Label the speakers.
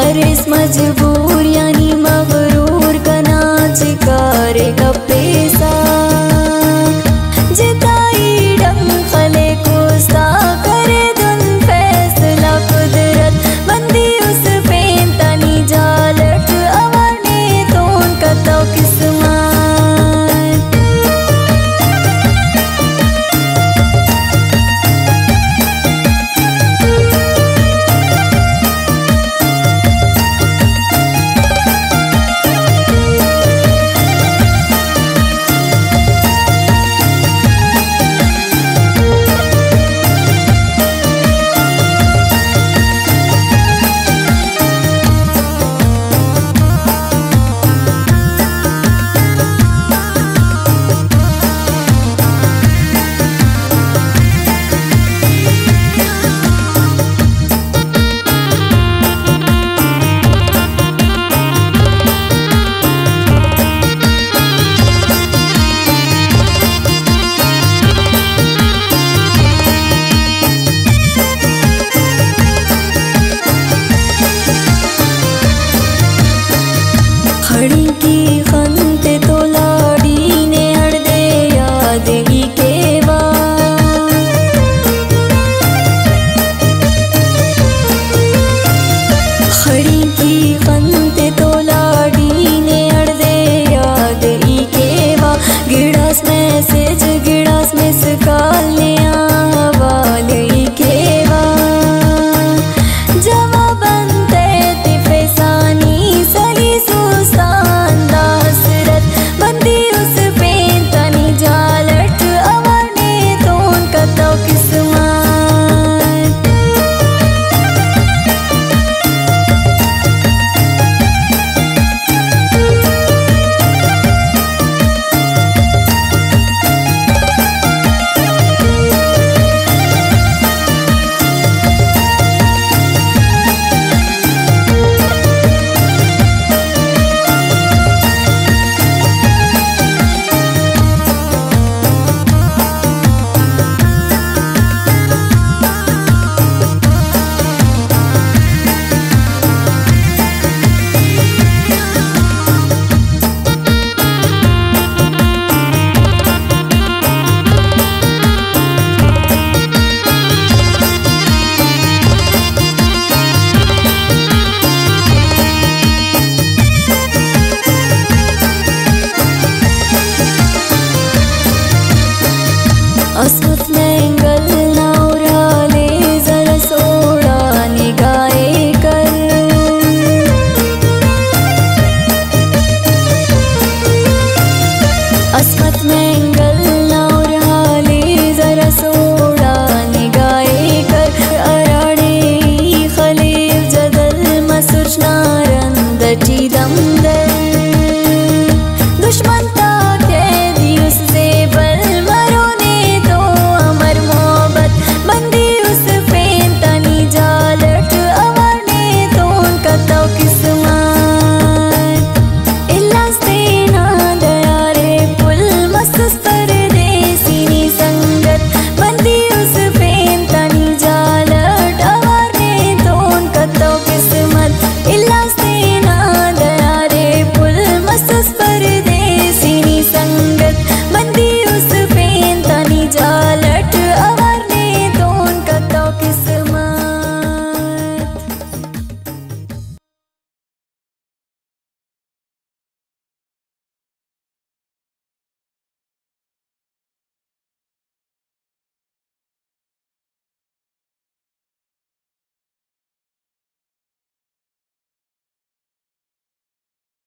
Speaker 1: अरिस मजबूर यानी मगरूर का नाच करे का पेशा जिताई डम खले कोस्ता करे दुन फैसला कुदरत बंदी उस पेन तनी जालट अवने तोन का तो किस्मत खड़ी की खंते तो लाड़ी ने हड़ दे याद ही के खड़ी की खंते तो लाड़ी ने हड़ दे याद ही के गिड़ास मैसेज गिड़ास में सकालने वाले ही के जवाब बनते तिफेसानी सही सुस्तान दासरत बंदी उस पेन तनी जालट अवने तोन का तो किस्मत असमत में गलना उड़ाले जरा सोड़ा निगाहे कर असमत में गलना उड़ाले जरा सोड़ा निगाहे कर अराड़े खलीफ जदल मसुरना